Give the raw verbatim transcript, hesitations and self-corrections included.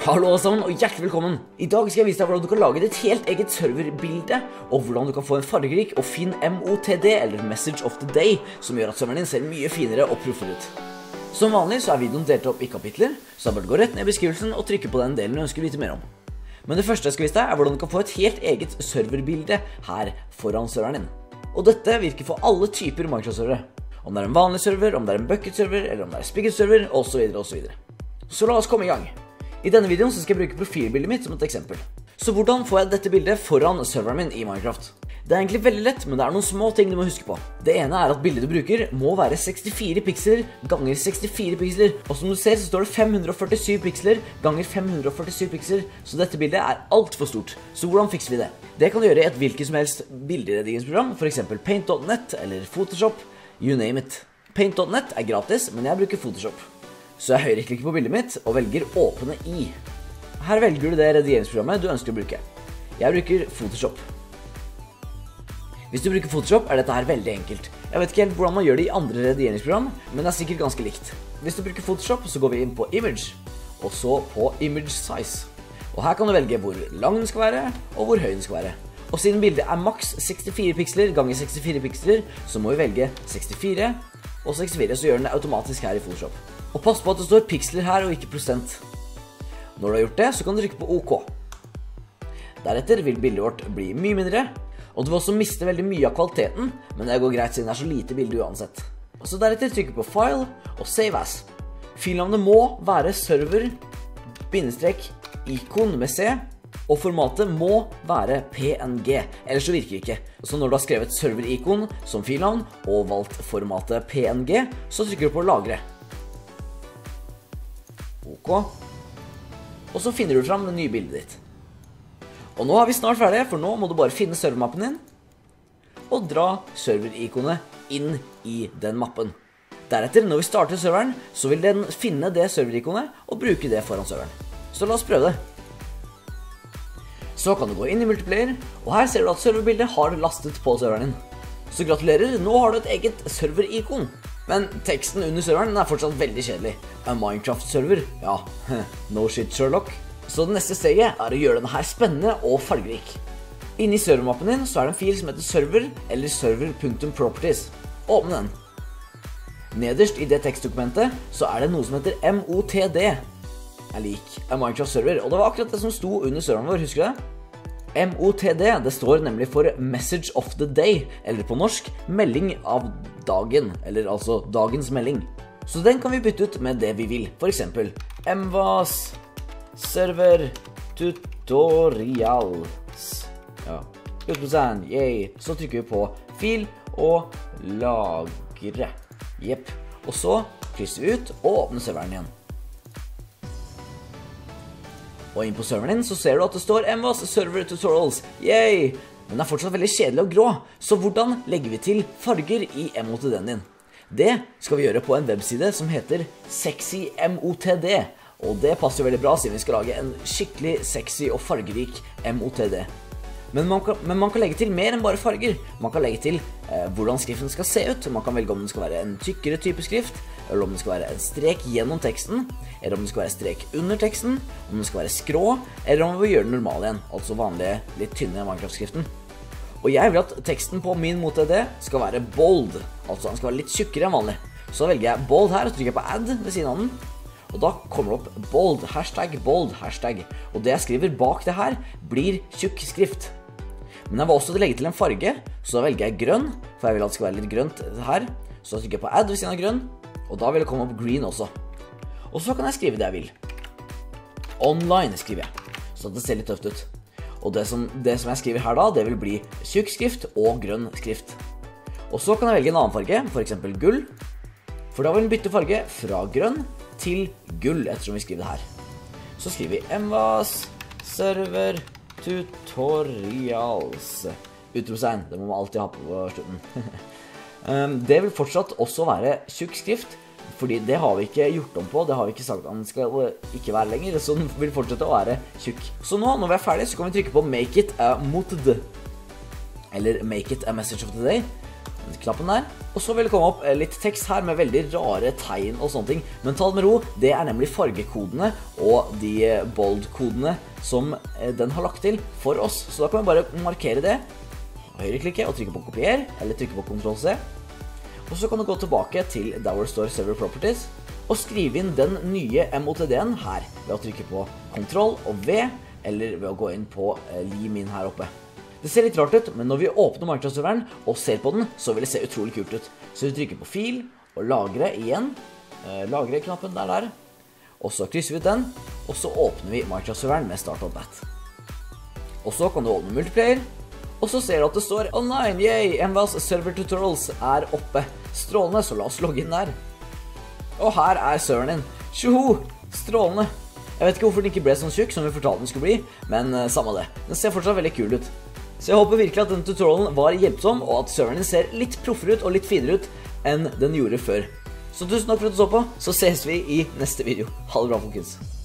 Hallo alle sammen, og hjertelig velkommen! I dag skal jeg vise deg hvordan du kan lage ditt helt eget serverbilde, og hvordan du kan få en fargerik og fin M O T D, eller Message of the Day, som gjør at serveren din ser mye finere og proffere ut. Som vanlig så er videoen delt opp i kapitler, så bare gå rett ned i beskrivelsen og trykke på den delen du ønsker å vite mer om. Men det første jeg skal vise deg er hvordan du kan få et helt eget serverbilde her foran serveren din. Og dette virker for alle typer Minecraft-servere. Om det er en vanlig server, om det er en bucket-server, eller om det er spigot-server, og så videre og så videre. Så la oss komme i gang. I denne videoen så skal jeg bruke profilbildet mitt som et eksempel. Så hvordan får jeg dette bildet foran serveren min i Minecraft? Det er egentlig veldig lett, men det er noen små ting du må huske på. Det ene er at bildet du bruker må være sekstifire piksler ganger sekstifire piksler. Og som du ser så står det fem hundre og førtisju piksler ganger fem hundre og førtisju piksler, så dette bildet er alt for stort. Så hvordan fikser vi det? Det kan du gjøre i et hvilket som helst bilderedigeringsprogram, for eksempel Paint dot net eller Photoshop, you name it. Paint dot net er gratis, men jeg bruker Photoshop. Så jeg høyreklikker på bildet mitt og velger åpne i. Her velger du det redigeringsprogrammet du ønsker å bruke. Jeg bruker Photoshop. Hvis du bruker Photoshop er dette her veldig enkelt. Jeg vet ikke helt hvordan man gjør det i andre redigeringsprogram, men det er sikkert ganske likt. Hvis du bruker Photoshop så går vi inn på Image, og så på Image Size. Og her kan du velge hvor lang den skal være, og hvor høy den skal være. Og siden bildet er maks sekstifire piksler ganger sekstifire piksler, så må vi velge sekstifire og sekstifire, så gjør den det automatisk her i Photoshop. Og pass på at det står piksler her og ikke prosent. Når du har gjort det, så kan du trykke på OK. Deretter vil bildet vårt bli mye mindre, og du vil også miste veldig mye av kvaliteten, men det går greit siden det er så lite bilde uansett. Og så deretter trykker på File og Save As. Filnavnet må være server, bindestrek, ikon med C, og formatet må være P N G, ellers så virker det ikke. Så når du har skrevet server-ikon som filnavn og valgt formatet P N G, så trykker du på Lagre. OK. Og så finner du fram det nye bildet ditt. Og nå er vi snart ferdige, for nå må du bare finne servermappen din og dra serverikonet inn i den mappen. Deretter, når vi starter serveren, så vil den finne det serverikonet og bruke det foran serveren. Så la oss prøve det. Så kan du gå inn i multiplayer, og her ser du at serverbildet har lastet på serveren din. Så gratulerer, nå har du et eget serverikon. Men teksten under serveren er fortsatt veldig kjedelig. En Minecraft-server? Ja, no shit Sherlock. Så det neste steget er å gjøre denne her spennende og fargerik. Inni servermappen din så er det en fil som heter server eller server.properties. Åpne den. Nederst i det tekstdokumentet så er det noe som heter M O T D. Er lik en Minecraft-server, og det var akkurat det som sto under serveren vår, husker du det? M O T D, det står nemlig for Message of the Day, eller på norsk, melding av dagen, eller altså dagens melding. Så den kan vi bytte ut med det vi vil, for eksempel M V A S server tutorials. Ja, utbrusen, yay. Så trykker vi på fil og lagre. Jepp. Og så krysser vi ut og åpner serveren igjen. Og inn på serveren din så ser du at det står M V A S server tutorials. Yay! Men den er fortsatt veldig kjedelig og grå. Så hvordan legger vi til farger i M O T D-en din? Det skal vi gjøre på en webside som heter Sexy M O T D. Og det passer veldig bra siden vi skal lage en skikkelig sexy og fargerik M O T D. Men man, kan, men man kan legge til mer enn bare farger. Man kan legge til eh, hvordan skriften skal se ut. Man kan velge om den skal være en tykkere type skrift, eller om det skal være en strek gjennom teksten, eller om det skal være strek under teksten, om det skal være skrå, eller om vi vil gjøre den normal igjen, altså vanlige, litt tynne Minecraft-skriften. Og jeg vil at teksten på min M O T D skal være bold, altså den skal være litt tjukkere enn vanlig. Så velger jeg bold her, og trykker jeg på add ved siden av den, og da kommer det opp bold, hashtag bold, hashtag, og det jeg skriver bak det her blir tjukk skrift. Men jeg vil også legge til en farge, så da velger jeg grønn, for jeg vil at det skal være litt grønt her, så da trykker jeg på add ved siden av grønn, og da vil det komme opp green også. Og så kan jeg skrive det jeg vil. Online skriver jeg, så det ser litt tøft ut. Og det som, det som jeg skriver her da, det vil bli tjukk skrift og grønn skrift. Og så kan jeg velge en annen farge, for eksempel gull. For da vil den bytte farge fra grønn til gull, ettersom vi skriver det her. Så skriver vi M V A S server tutorials. Utropstegn, det må man alltid ha på slutten. Det vil fortsatt også være tjukk skrift, fordi det har vi ikke gjort om på, det har vi ikke sagt at den skal ikke være lenger, så den vil fortsette å være tjukk. Så nå, når vi er ferdige, så kan vi trykke på Make it a M O T D, eller Make it a Message of the Day, knappen der, og så vil det komme opp litt tekst her med veldig rare tegn og sånne ting. Men ta det med ro, det er nemlig fargekodene og de bold-kodene som den har lagt til for oss. Så da kan vi bare markere det, høyreklikke og trykke på kopier, eller trykke på kontroll C. Og så kan du gå tilbake til der hvor det står Server Properties, og skrive inn den nye M O T D-en her, ved å trykke på kontroll og V, eller ved å gå inn på lim inn her oppe. Det ser litt rart ut, men når vi åpner Minecraft-serveren og ser på den, så vil det se utrolig kult ut. Så vi trykker på fil og lagre igjen, lagre-knappen der der, og så krysser vi ut den, og så åpner vi Minecraft-serveren med Start on That. Og så kan du åpne multiplayer, og så ser du at det står online, yay, M V A S Server Tutorials er oppe. Strålende, så la oss logge inn der. Og her er serveren din. Tjoho, strålende. Jeg vet ikke hvorfor den ikke ble sånn tjukk som vi fortalte den skulle bli, men uh, samme det. Den ser fortsatt veldig kul ut. Så jeg håper virkelig at denne tutorialen var hjelpsom, og at serveren din ser litt proffere ut og litt finere ut enn den gjorde før. Så tusen takk for at du så på, så ses vi i neste video. Ha det bra, folkens.